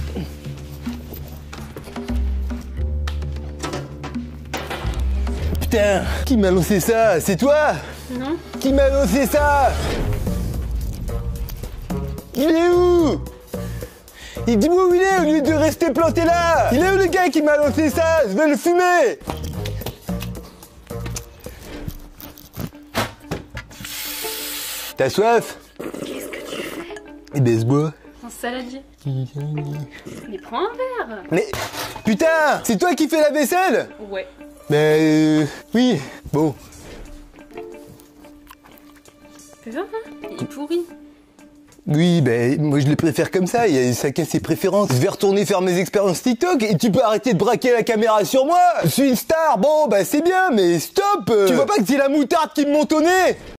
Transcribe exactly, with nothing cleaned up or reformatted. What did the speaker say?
Putain, qui m'a lancé ça? C'est toi? Non. Qui m'a lancé ça? Il est où? Et dis-moi où il est au lieu de rester planté là. Il est où le gars qui m'a lancé ça? Je vais le fumer. T'as soif? Qu'est-ce que tu fais? Eh ben, se boit. Un saladier. Mais prends un verre. Mais putain, c'est toi qui fais la vaisselle? Ouais. Ben euh, oui, bon. Fais voir, hein. Il est pourri. Oui, ben moi je le préfère comme ça, il y a chacun ses préférences. Je vais retourner faire mes expériences TikTok et tu peux arrêter de braquer la caméra sur moi. Je suis une star, bon bah c'est bien, mais stop. Tu vois pas que c'est la moutarde qui me monte au nez?